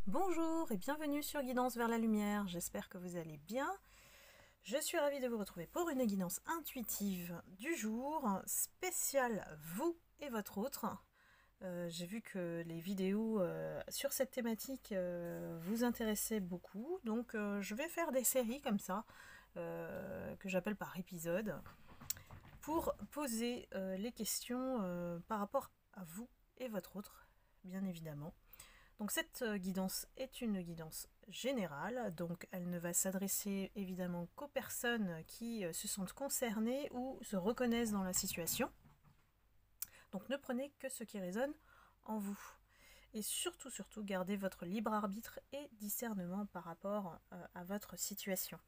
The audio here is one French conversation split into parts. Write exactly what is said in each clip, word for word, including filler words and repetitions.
Bonjour et bienvenue sur Guidance vers la lumière, j'espère que vous allez bien. Je suis ravie de vous retrouver pour une guidance intuitive du jour, spéciale vous et votre autre. Euh, J'ai vu que les vidéos euh, sur cette thématique euh, vous intéressaient beaucoup, donc euh, je vais faire des séries comme ça, euh, que j'appelle par épisode, pour poser euh, les questions euh, par rapport à vous et votre autre, bien évidemment. Donc cette guidance est une guidance générale, donc elle ne va s'adresser évidemment qu'aux personnes qui se sentent concernées ou se reconnaissent dans la situation. Donc ne prenez que ce qui résonne en vous. Et surtout, surtout, gardez votre libre arbitre et discernement par rapport à votre situation.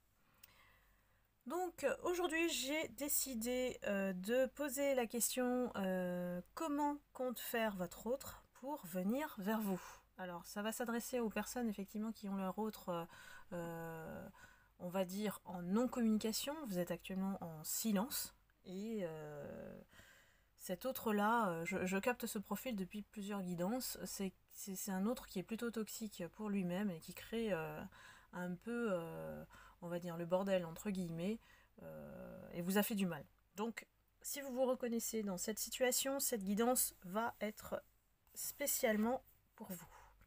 Donc aujourd'hui j'ai décidé euh, de poser la question euh, comment compte faire votre autre pour venir vers vous. Alors ça va s'adresser aux personnes effectivement qui ont leur autre, euh, on va dire, en non-communication. Vous êtes actuellement en silence et euh, cet autre-là, je, je capte ce profil depuis plusieurs guidances. C'est, c'est, c'est un autre qui est plutôt toxique pour lui-même et qui crée euh, un peu, euh, on va dire, le bordel entre guillemets, euh, et vous a fait du mal. Donc, si vous vous reconnaissez dans cette situation, cette guidance va être spécialement pour vous.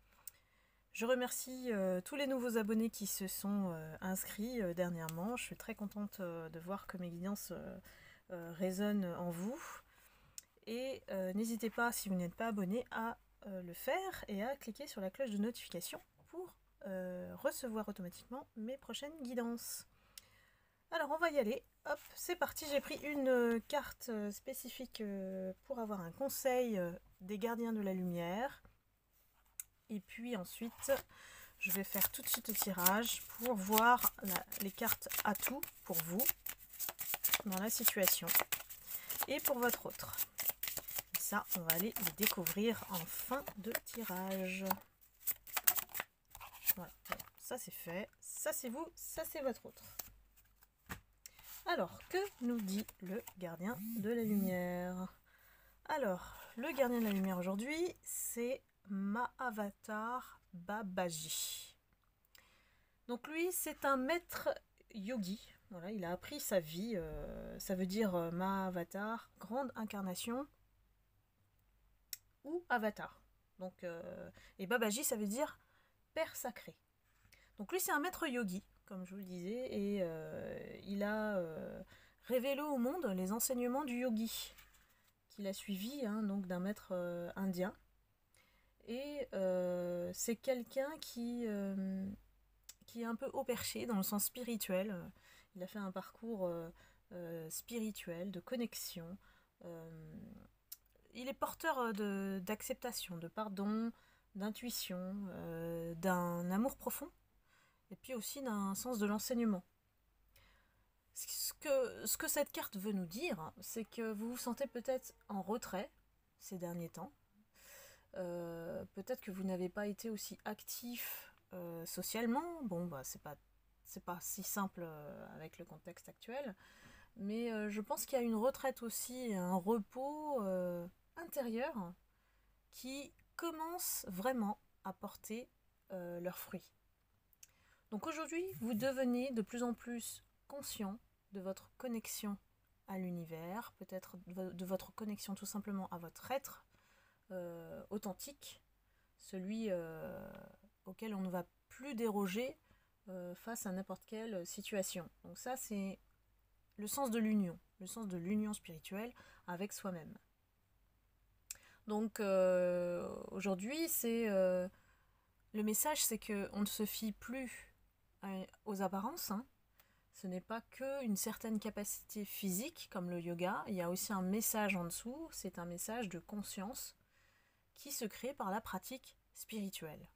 Je remercie euh, tous les nouveaux abonnés qui se sont euh, inscrits euh, dernièrement. Je suis très contente euh, de voir que mes guidances euh, euh, résonnent en vous. Et euh, n'hésitez pas, si vous n'êtes pas abonné, à euh, le faire et à cliquer sur la cloche de notification pour euh, recevoir automatiquement mes prochaines guidances. Alors on va y aller, hop, c'est parti, j'ai pris une euh, carte euh, spécifique euh, pour avoir un conseil euh, des gardiens de la lumière. Et puis ensuite, je vais faire tout de suite le tirage pour voir la, les cartes atouts pour vous dans la situation et pour votre autre. Et ça, on va aller les découvrir en fin de tirage. Voilà, bon, ça c'est fait, ça c'est vous, ça c'est votre autre. Alors, que nous dit le gardien de la lumière? Alors, le gardien de la lumière aujourd'hui, c'est Mahavatar Babaji. Donc lui, c'est un maître yogi. Voilà, il a appris sa vie. Euh, ça veut dire euh, Mahavatar, grande incarnation, ou avatar. Donc, euh, et Babaji, ça veut dire père sacré. Donc lui, c'est un maître yogi, comme je vous le disais, et euh, il a euh, révélé au monde les enseignements du yogi, qu'il a suivi, hein, donc d'un maître euh, indien. Et euh, c'est quelqu'un qui, euh, qui est un peu haut perché dans le sens spirituel. Il a fait un parcours euh, euh, spirituel, de connexion. Euh, il est porteur de, d'acceptation, de pardon, d'intuition, euh, d'un amour profond, et puis aussi d'un sens de l'enseignement. Ce que, ce que cette carte veut nous dire, c'est que vous vous sentez peut-être en retrait ces derniers temps. Euh, peut-être que vous n'avez pas été aussi actif euh, socialement. Bon, bah, c'est pas, c'est pas si simple euh, avec le contexte actuel. Mais euh, je pense qu'il y a une retraite aussi, un repos euh, intérieur qui commence vraiment à porter euh, leurs fruits. Donc aujourd'hui, vous devenez de plus en plus conscient de votre connexion à l'univers, peut-être de votre connexion tout simplement à votre être euh, authentique, celui euh, auquel on ne va plus déroger euh, face à n'importe quelle situation. Donc ça, c'est le sens de l'union, le sens de l'union spirituelle avec soi-même. Donc euh, aujourd'hui, c'est euh, le message, c'est que on ne se fie plus aux apparences, hein. Ce n'est pas qu'une certaine capacité physique comme le yoga, il y a aussi un message en dessous, c'est un message de conscience qui se crée par la pratique spirituelle.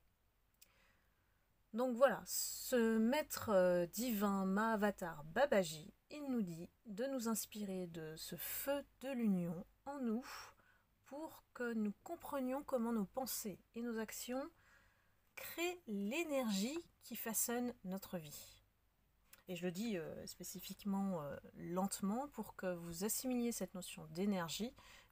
Donc voilà, ce maître divin Mahavatar Babaji, il nous dit de nous inspirer de ce feu de l'union en nous pour que nous comprenions comment nos pensées et nos actions créent l'énergie qui façonne notre vie. Et je le dis euh, spécifiquement euh, lentement pour que vous assimiliez cette notion d'énergie,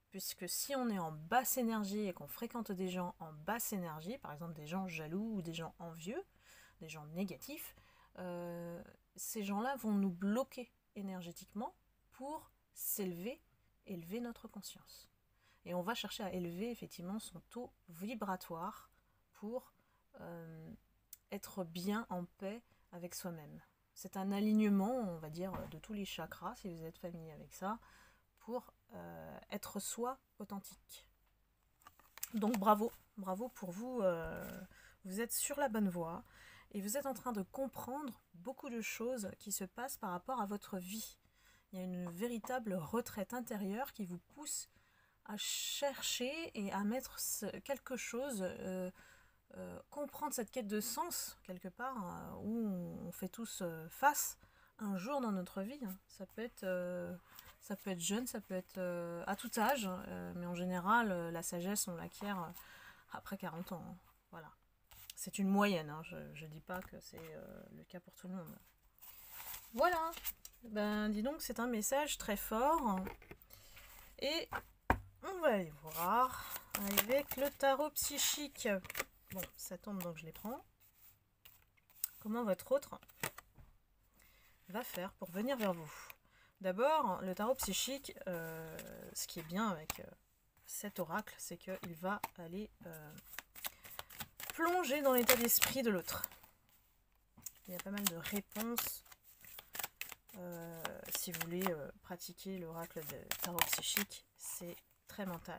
puisque si on est en basse énergie et qu'on fréquente des gens en basse énergie, par exemple des gens jaloux ou des gens envieux, des gens négatifs, euh, ces gens-là vont nous bloquer énergétiquement pour s'élever, élever notre conscience. Et on va chercher à élever effectivement son taux vibratoire pour euh, être bien en paix avec soi-même. C'est un alignement, on va dire, de tous les chakras, si vous êtes familier avec ça, pour euh, être soi authentique. Donc bravo, bravo pour vous, euh, vous êtes sur la bonne voie et vous êtes en train de comprendre beaucoup de choses qui se passent par rapport à votre vie. Il y a une véritable retraite intérieure qui vous pousse à chercher et à mettre quelque chose, euh, euh, comprendre cette quête de sens, quelque part, euh, où on fait tous euh, face un jour dans notre vie. Hein. Ça peut être... Euh, Ça peut être jeune, ça peut être euh, à tout âge, euh, mais en général, euh, la sagesse, on l'acquiert euh, après quarante ans. Hein. Voilà. C'est une moyenne, hein. Je ne dis pas que c'est euh, le cas pour tout le monde. Voilà. Ben, dis donc, c'est un message très fort. Et on va aller voir avec le tarot psychique. Bon, ça tombe, donc je les prends. Comment votre autre va faire pour venir vers vous ? D'abord, le tarot psychique, euh, ce qui est bien avec euh, cet oracle, c'est qu'il va aller euh, plonger dans l'état d'esprit de l'autre. Il y a pas mal de réponses euh, si vous voulez euh, pratiquer l'oracle de tarot psychique, c'est très mental.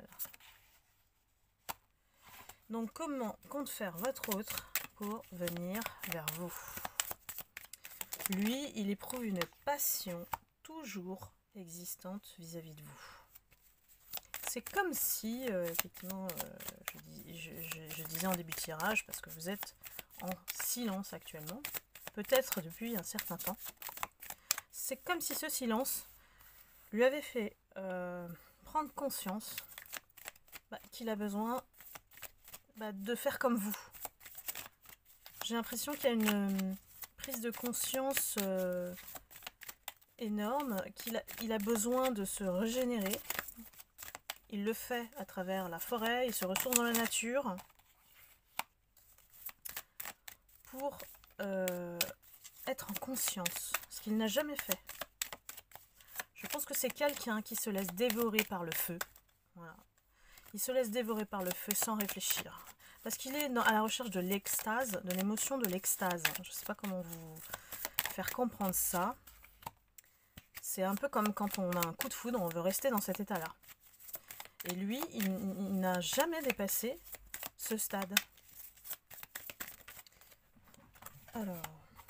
Donc comment compte faire votre autre pour venir vers vous? Lui, il éprouve une passion toujours existante vis-à-vis de vous. C'est comme si, euh, effectivement, euh, je, dis, je, je, je disais en début de tirage, parce que vous êtes en silence actuellement, peut-être depuis un certain temps, c'est comme si ce silence lui avait fait euh, prendre conscience bah, qu'il a besoin bah, de faire comme vous. J'ai l'impression qu'il y a une euh, prise de conscience euh, énorme, qu'il a, il a besoin de se régénérer. Il le fait à travers la forêt, il se ressource dans la nature pour euh, être en conscience, ce qu'il n'a jamais fait. Je pense que c'est quelqu'un qui se laisse dévorer par le feu. Voilà. Il se laisse dévorer par le feu sans réfléchir. Parce qu'il est dans, à la recherche de l'extase, de l'émotion de l'extase. Je ne sais pas comment vous faire comprendre ça. C'est un peu comme quand on a un coup de foudre, on veut rester dans cet état-là. Et lui, il, il n'a jamais dépassé ce stade. Alors,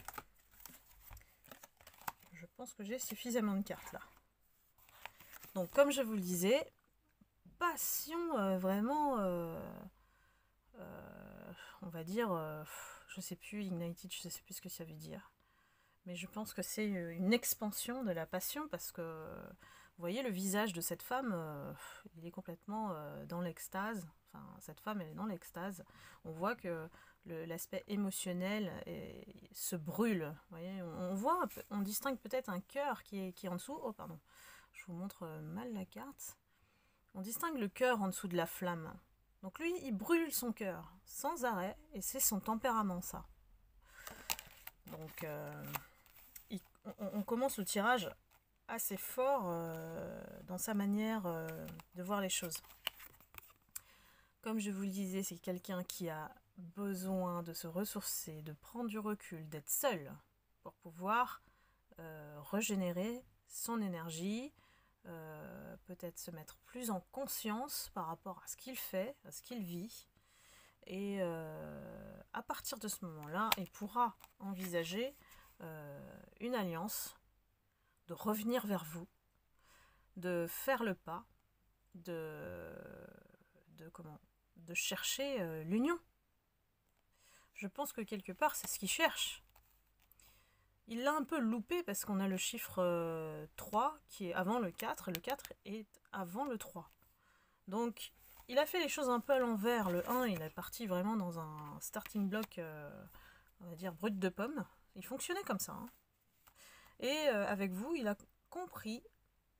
je pense que j'ai suffisamment de cartes là. Donc, comme je vous le disais, passion euh, vraiment, euh, euh, on va dire, euh, je sais plus, ignited, je sais plus ce que ça veut dire. Mais je pense que c'est une expansion de la passion parce que, vous voyez, le visage de cette femme, euh, il est complètement euh, dans l'extase. Enfin, cette femme, elle est dans l'extase. On voit que l'aspect émotionnel est, se brûle. Vous voyez, on, on voit, on distingue peut-être un cœur qui est, qui est en dessous. Oh, pardon, je vous montre mal la carte. On distingue le cœur en dessous de la flamme. Donc lui, il brûle son cœur sans arrêt et c'est son tempérament, ça. Donc, euh, il, on, on commence le tirage assez fort euh, dans sa manière euh, de voir les choses. Comme je vous le disais, c'est quelqu'un qui a besoin de se ressourcer, de prendre du recul, d'être seul pour pouvoir euh, régénérer son énergie, euh, peut-être se mettre plus en conscience par rapport à ce qu'il fait, à ce qu'il vit. Et euh, à partir de ce moment-là, il pourra envisager euh, une alliance, de revenir vers vous, de faire le pas, de, de, comment, de chercher euh, l'union. Je pense que quelque part, c'est ce qu'il cherche. Il l'a un peu loupé parce qu'on a le chiffre euh, trois qui est avant le quatre, et le quatre est avant le trois. Donc, il a fait les choses un peu à l'envers. Le un, il est parti vraiment dans un starting block, euh, on va dire, brut de pomme. Il fonctionnait comme ça. Hein. Et euh, avec vous, il a compris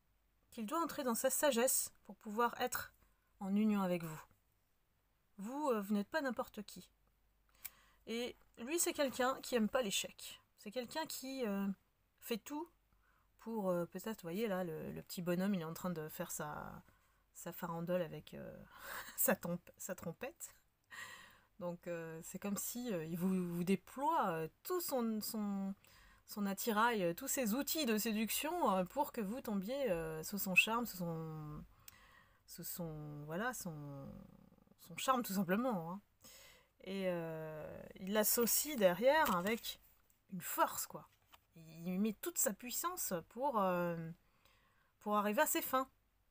qu'il doit entrer dans sa sagesse pour pouvoir être en union avec vous. Vous, euh, vous n'êtes pas n'importe qui. Et lui, c'est quelqu'un qui aime pas l'échec. C'est quelqu'un qui euh, fait tout pour, euh, peut-être, vous voyez là, le, le petit bonhomme, il est en train de faire sa, sa farandole avec euh, sa, tompe, sa trompette. Donc euh, c'est comme si euh, il vous, vous déploie euh, tout son, son, son attirail, euh, tous ses outils de séduction euh, pour que vous tombiez euh, sous son charme, sous son, sous son, voilà, son, son charme tout simplement. Hein. Et euh, il l'associe derrière avec une force, quoi. Il met toute sa puissance pour, euh, pour arriver à ses fins.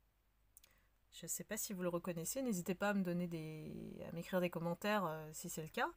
Je ne sais pas si vous le reconnaissez, n'hésitez pas à me donner des, à m'écrire des commentaires euh, si c'est le cas.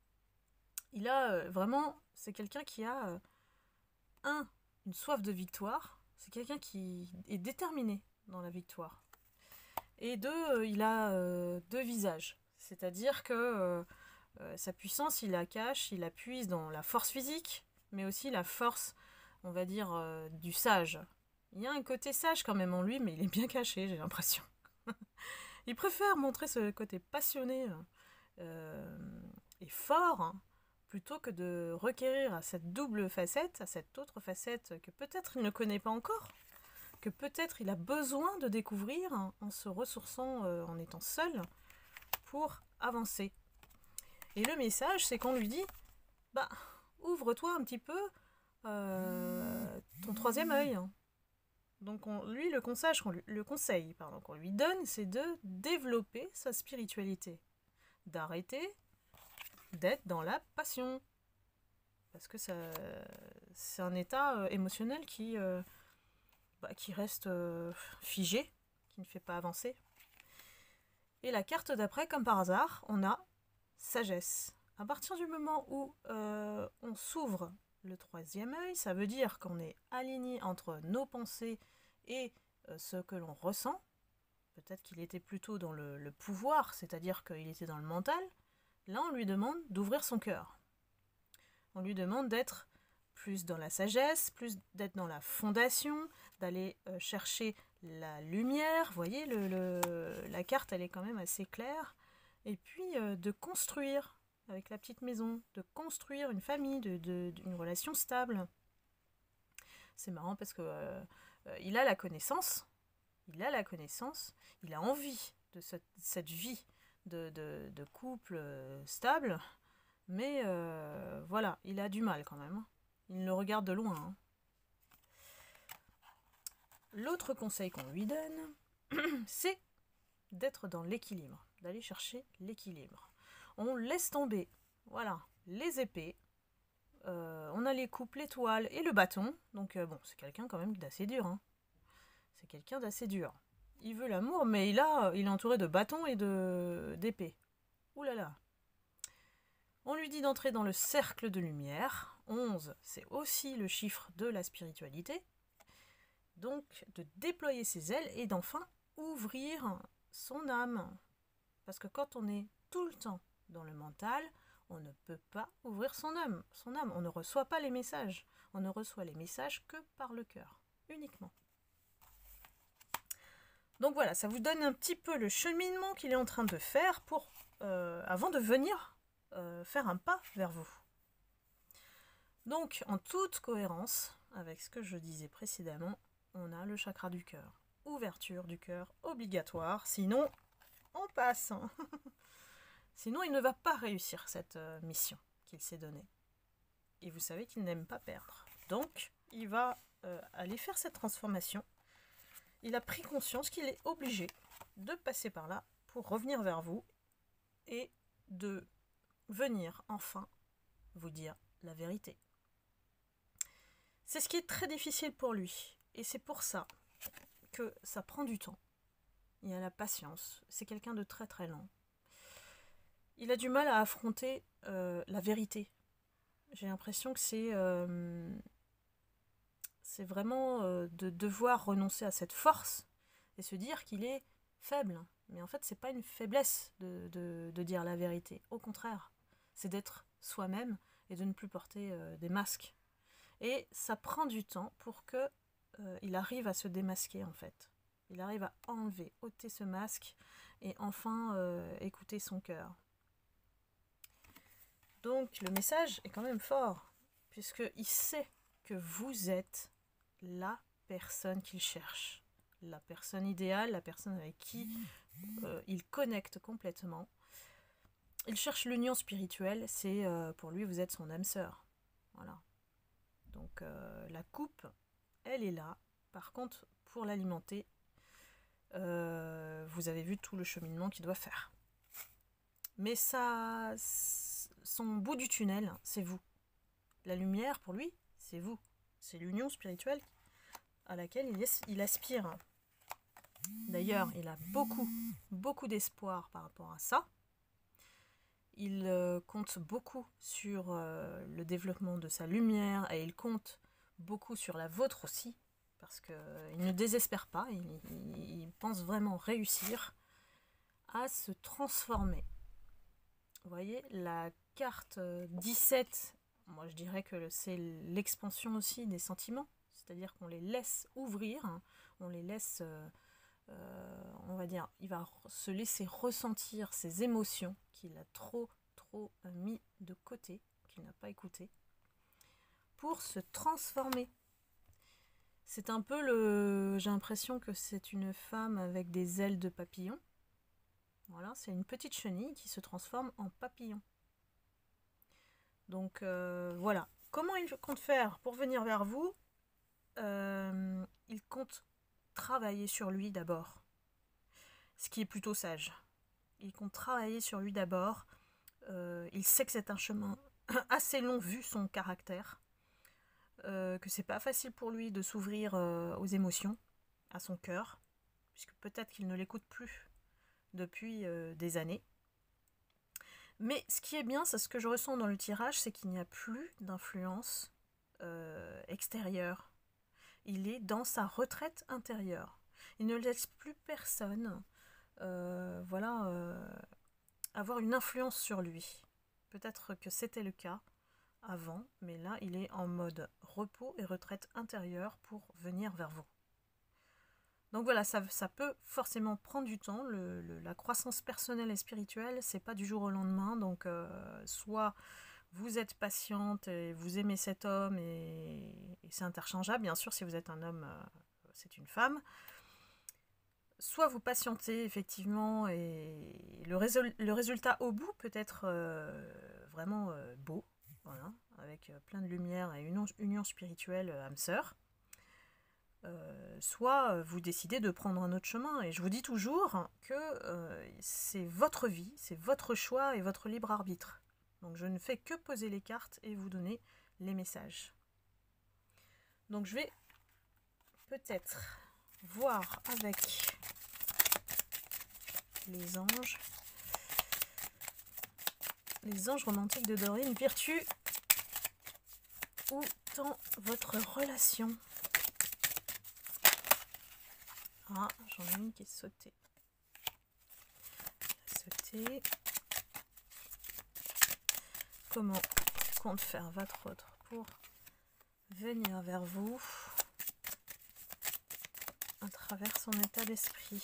Il a euh, vraiment, c'est quelqu'un qui a euh, un, une soif de victoire. C'est quelqu'un qui est déterminé dans la victoire. Et deux, euh, il a euh, deux visages. C'est-à-dire que euh, euh, sa puissance, il la cache, il la puise dans la force physique, mais aussi la force, on va dire, euh, du sage. Il y a un côté sage quand même en lui, mais il est bien caché, j'ai l'impression. Il préfère montrer ce côté passionné euh, et fort, hein, plutôt que de requérir à cette double facette, à cette autre facette que peut-être il ne connaît pas encore, que peut-être il a besoin de découvrir hein, en se ressourçant, euh, en étant seul, pour avancer. Et le message, c'est qu'on lui dit, bah, ouvre-toi un petit peu euh, ton troisième œil. Hein. Donc on, lui, le conseil, le conseil pardon, qu'on lui donne, c'est de développer sa spiritualité. D'arrêter d'être dans la passion. Parce que ça, c'est un état euh, émotionnel qui, euh, bah, qui reste euh, figé, qui ne fait pas avancer. Et la carte d'après, comme par hasard, on a sagesse. À partir du moment où euh, on s'ouvre le troisième œil, ça veut dire qu'on est aligné entre nos pensées et euh, ce que l'on ressent. Peut-être qu'il était plutôt dans le, le pouvoir, c'est-à-dire qu'il était dans le mental. Là, on lui demande d'ouvrir son cœur. On lui demande d'être plus dans la sagesse, plus d'être dans la fondation, d'aller euh, chercher la lumière. Vous voyez, le, le, la carte, elle est quand même assez claire. Et puis, euh, de construire avec la petite maison, de construire une famille, de, de, d'une relation stable. C'est marrant parce que euh, euh, il a la connaissance, il a la connaissance, il a envie de cette, cette vie de, de, de couple euh, stable, mais euh, voilà, il a du mal quand même. Il le regarde de loin. Hein. L'autre conseil qu'on lui donne, c'est d'être dans l'équilibre, d'aller chercher l'équilibre. On laisse tomber, voilà, les épées, euh, on a les coupes, l'étoile et le bâton, donc euh, bon, c'est quelqu'un quand même d'assez dur, hein. C'est quelqu'un d'assez dur. Il veut l'amour, mais il, a, il est entouré de bâtons et de, d'épées. Ouh là là. On lui dit d'entrer dans le cercle de lumière, onze, c'est aussi le chiffre de la spiritualité, donc de déployer ses ailes et d'enfin ouvrir son âme. Parce que quand on est tout le temps dans le mental, on ne peut pas ouvrir son âme. Son âme, on ne reçoit pas les messages. On ne reçoit les messages que par le cœur, uniquement. Donc voilà, ça vous donne un petit peu le cheminement qu'il est en train de faire pour, euh, avant de venir euh, faire un pas vers vous. Donc, en toute cohérence avec ce que je disais précédemment, on a le chakra du cœur. Ouverture du cœur obligatoire, sinon on passe. Sinon, il ne va pas réussir cette euh, mission qu'il s'est donnée. Et vous savez qu'il n'aime pas perdre. Donc, il va euh, aller faire cette transformation. Il a pris conscience qu'il est obligé de passer par là pour revenir vers vous et de venir enfin vous dire la vérité. C'est ce qui est très difficile pour lui. Et c'est pour ça que ça prend du temps. Il a la patience. C'est quelqu'un de très très lent. Il a du mal à affronter euh, la vérité. J'ai l'impression que c'est euh, c'est vraiment euh, de devoir renoncer à cette force et se dire qu'il est faible. Mais en fait, c'est pas une faiblesse de, de, de dire la vérité. Au contraire, c'est d'être soi-même et de ne plus porter euh, des masques. Et ça prend du temps pour que euh, il arrive à se démasquer en fait. Il arrive à enlever, ôter ce masque et enfin euh, écouter son cœur. Donc le message est quand même fort, puisqu'il sait que vous êtes la personne qu'il cherche. La personne idéale, la personne avec qui euh, il connecte complètement. Il cherche l'union spirituelle, c'est euh, pour lui vous êtes son âme sœur. Voilà. Donc euh, la coupe, elle est là. Par contre, pour l'alimenter, euh, vous avez vu tout le cheminement qu'il doit faire. Mais ça, son bout du tunnel, c'est vous. La lumière, pour lui, c'est vous. C'est l'union spirituelle à laquelle il, est, il aspire. D'ailleurs, il a beaucoup, beaucoup d'espoir par rapport à ça. Il euh, compte beaucoup sur euh, le développement de sa lumière et il compte beaucoup sur la vôtre aussi, parce qu'il euh, ne désespère pas, il, il, il pense vraiment réussir à se transformer. Vous voyez, la carte dix-sept, moi je dirais que c'est l'expansion aussi des sentiments, c'est-à-dire qu'on les laisse ouvrir, hein, on les laisse, euh, euh, on va dire, il va se laisser ressentir ses émotions qu'il a trop, trop mis de côté, qu'il n'a pas écouté, pour se transformer. C'est un peu le... J'ai l'impression que c'est une femme avec des ailes de papillon. Voilà, c'est une petite chenille qui se transforme en papillon. Donc euh, voilà. Comment il compte faire pour venir vers vous? euh, Il compte travailler sur lui d'abord. Ce qui est plutôt sage. Il compte travailler sur lui d'abord. Euh, il sait que c'est un chemin assez long vu son caractère. Euh, que c'est pas facile pour lui de s'ouvrir euh, aux émotions, à son cœur. Puisque peut-être qu'il ne l'écoute plus depuis euh, des années. Mais ce qui est bien, c'est ce que je ressens dans le tirage, c'est qu'il n'y a plus d'influence euh, extérieure. Il est dans sa retraite intérieure. Il ne laisse plus personne euh, voilà, euh, avoir une influence sur lui. Peut-être que c'était le cas avant, mais là, il est en mode repos et retraite intérieure pour venir vers vous. Donc voilà, ça, ça peut forcément prendre du temps. Le, le, la croissance personnelle et spirituelle, c'est pas du jour au lendemain. Donc euh, soit vous êtes patiente et vous aimez cet homme et, et c'est interchangeable. Bien sûr, si vous êtes un homme, euh, c'est une femme. Soit vous patientez effectivement et le, résol, le résultat au bout peut être euh, vraiment euh, beau. Voilà, avec plein de lumière et une union spirituelle âme sœur. Euh, soit vous décidez de prendre un autre chemin. Et je vous dis toujours que euh, c'est votre vie, c'est votre choix et votre libre arbitre. Donc je ne fais que poser les cartes et vous donner les messages. Donc je vais peut-être voir avec les anges, les anges romantiques de Dorine, Virtue, où tend votre relation. Ah, j'en ai une qui est sautée. Sautée. Comment compte faire votre autre pour venir vers vous à travers son état d'esprit?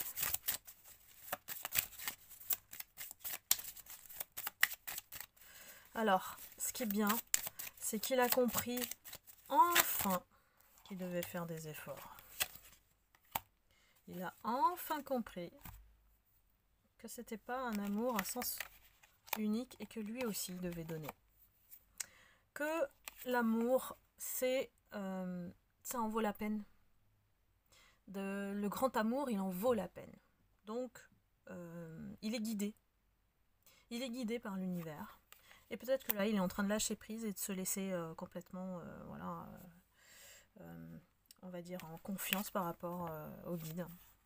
Alors, ce qui est bien, c'est qu'il a compris enfin qu'il devait faire des efforts. Il a enfin compris que c'était pas un amour à sens unique et que lui aussi devait donner. Que l'amour, c'est euh, ça en vaut la peine. De, le grand amour, il en vaut la peine. Donc, euh, il est guidé. Il est guidé par l'univers. Et peut-être que là, il est en train de lâcher prise et de se laisser euh, complètement, euh, voilà, euh, euh, on va dire, en confiance par rapport euh, au guide.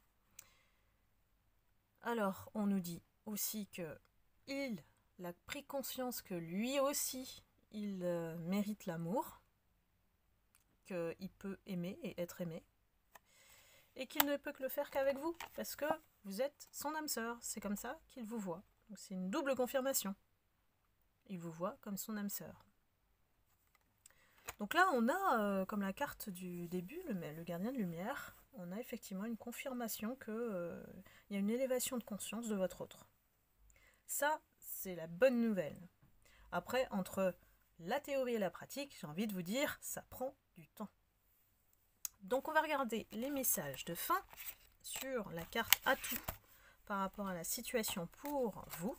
Alors, on nous dit aussi que il a pris conscience que lui aussi, il euh, mérite l'amour, qu'il peut aimer et être aimé, et qu'il ne peut que le faire qu'avec vous, parce que vous êtes son âme sœur. C'est comme ça qu'il vous voit. Donc c'est une double confirmation. Il vous voit comme son âme sœur. Donc là, on a, euh, comme la carte du début, le, le gardien de lumière, on a effectivement une confirmation qu'il euh, y a une élévation de conscience de votre autre. Ça, c'est la bonne nouvelle. Après, entre la théorie et la pratique, j'ai envie de vous dire, ça prend du temps. Donc on va regarder les messages de fin sur la carte atout par rapport à la situation pour vous.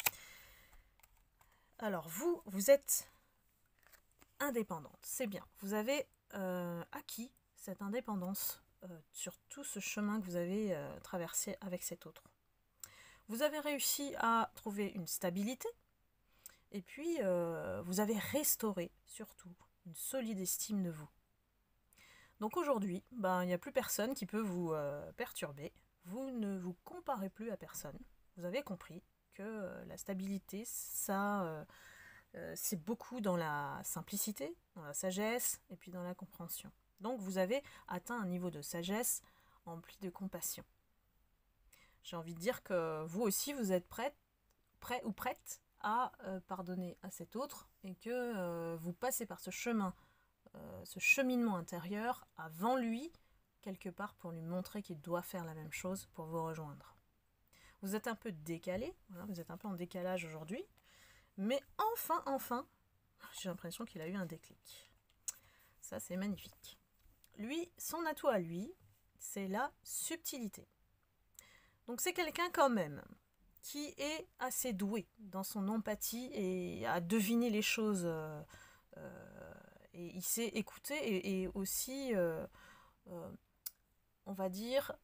Alors vous, vous êtes indépendante, c'est bien. Vous avez euh, acquis cette indépendance euh, sur tout ce chemin que vous avez euh, traversé avec cet autre. Vous avez réussi à trouver une stabilité et puis euh, vous avez restauré surtout une solide estime de vous. Donc aujourd'hui, ben, il n'y a plus personne qui peut vous euh, perturber. Vous ne vous comparez plus à personne. Vous avez compris que euh, la stabilité, ça, euh, euh, c'est beaucoup dans la simplicité, dans la sagesse et puis dans la compréhension. Donc vous avez atteint un niveau de sagesse empli de compassion. J'ai envie de dire que vous aussi, vous êtes prête, prêt ou prête à euh, pardonner à cet autre et que euh, vous passez par ce chemin Euh, ce cheminement intérieur avant lui, quelque part pour lui montrer qu'il doit faire la même chose pour vous rejoindre. Vous êtes un peu décalé, voilà, vous êtes un peu en décalage aujourd'hui, mais enfin, enfin, j'ai l'impression qu'il a eu un déclic. Ça, c'est magnifique. Lui, son atout à lui, c'est la subtilité. Donc c'est quelqu'un quand même qui est assez doué dans son empathie et à deviner les choses euh, euh, et il sait écouter et, et aussi, euh, euh, on va dire,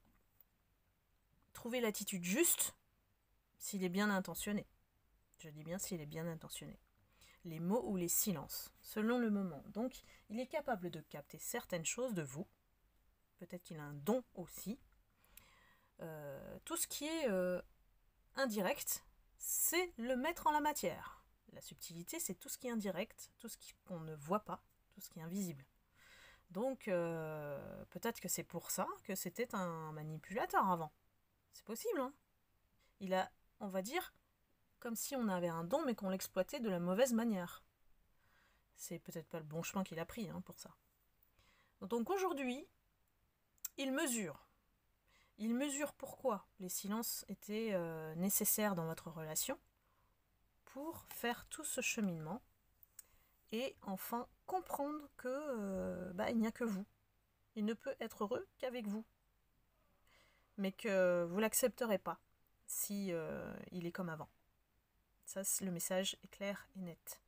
trouver l'attitude juste s'il est bien intentionné. Je dis bien s'il est bien intentionné. Les mots ou les silences, selon le moment. Donc, il est capable de capter certaines choses de vous. Peut-être qu'il a un don aussi. Euh, tout ce qui est euh, indirect, c'est le mettre en la matière. La subtilité, c'est tout ce qui est indirect, tout ce qu'on ne voit pas, tout ce qui est invisible. Donc, euh, peut-être que c'est pour ça que c'était un manipulateur avant. C'est possible, hein. Il a, on va dire, comme si on avait un don, mais qu'on l'exploitait de la mauvaise manière. C'est peut-être pas le bon chemin qu'il a pris, hein, pour ça. Donc aujourd'hui, il mesure. Il mesure pourquoi les silences étaient euh, nécessaires dans votre relation pour faire tout ce cheminement et enfin comprendre que euh, bah, il n'y a que vous. Il ne peut être heureux qu'avec vous. Mais que vous ne l'accepterez pas si euh, il est comme avant. Ça, le message est clair et net.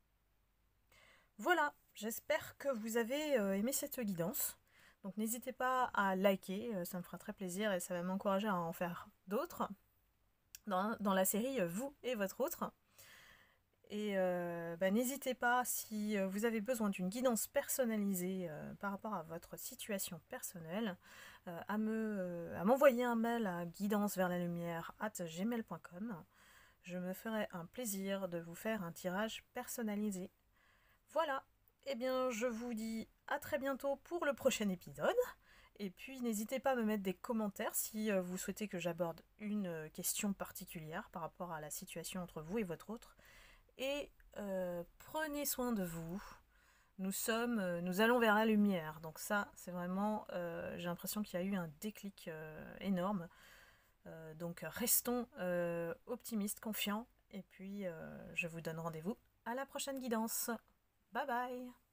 Voilà, j'espère que vous avez euh, aimé cette guidance. Donc n'hésitez pas à liker, euh, ça me fera très plaisir et ça va m'encourager à en faire d'autres dans, dans la série Vous et votre autre. Et euh, bah, n'hésitez pas, si vous avez besoin d'une guidance personnalisée euh, par rapport à votre situation personnelle, euh, à, me, euh, à m'envoyer un mail à guidance vers la lumière arobase gmail point com. Je me ferai un plaisir de vous faire un tirage personnalisé. Voilà, et eh bien je vous dis à très bientôt pour le prochain épisode. Et puis n'hésitez pas à me mettre des commentaires si vous souhaitez que j'aborde une question particulière par rapport à la situation entre vous et votre autre. Et euh, prenez soin de vous. Nous sommes, euh, nous allons vers la lumière. Donc ça, c'est vraiment, euh, j'ai l'impression qu'il y a eu un déclic euh, énorme. Euh, donc restons euh, optimistes, confiants. Et puis, euh, je vous donne rendez-vous à la prochaine guidance. Bye bye!